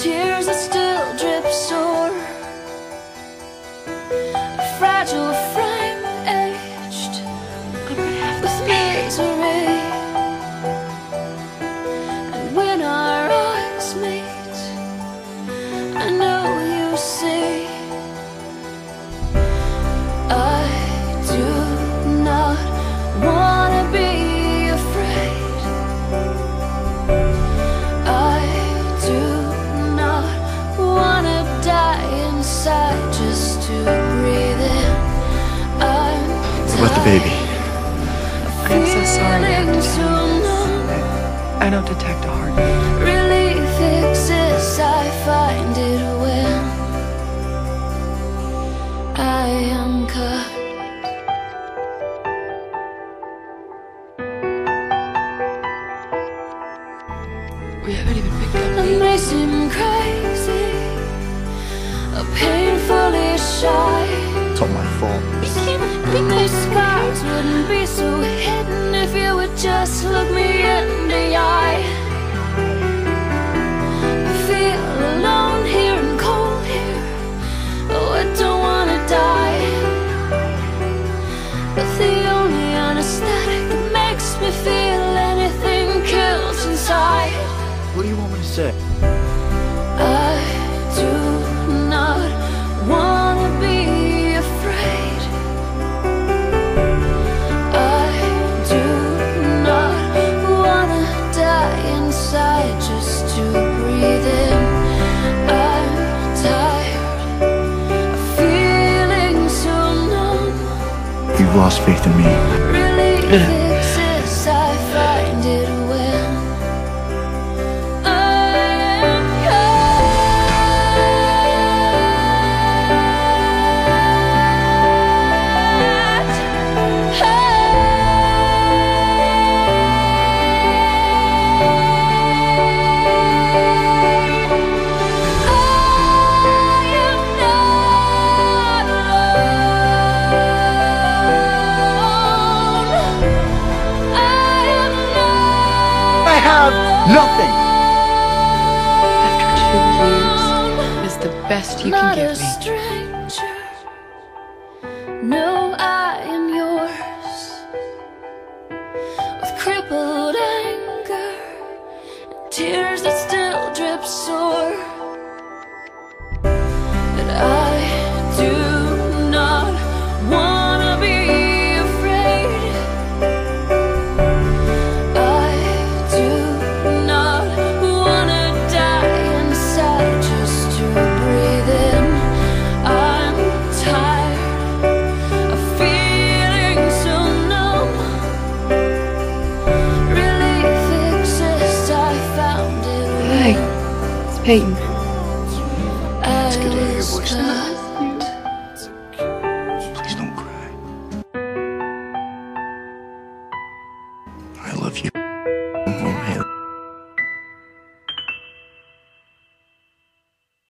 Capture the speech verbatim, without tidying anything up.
tears that still drip sore, a fragile frame aged with misery. And when our eyes meet, I know you see, I do not wanna be afraid. I do not wanna die inside just to breathe in. I'm What about the baby? I'm so sorry I have to tell you this. I don't detect a heartbeat. Relief exists, I find it when I am cut. We haven't even picked up I may seem crazy, or painfully shy. It's all my fault. And these scars wouldn't be so hidden if you would just look me in the eye. I feel alone here and cold here. Oh, I don't wanna die, but the only anesthetic that makes me feel anything kills inside. What do you want me to say? I do not wanna be afraid. I do not wanna die inside just to breathe in. I'm tired of feeling so numb. You've lost faith in me. Relief exists, I find it when I have nothing. after two years is the best you not can a give me. stranger. No, I am yours, with crippled anger and tears that still drip sore. But I do not wanna be afraid. I do not wanna die inside just to breathe in. I'm tired of feeling so numb. Relief exists, I found it. Hi, it's Peyton.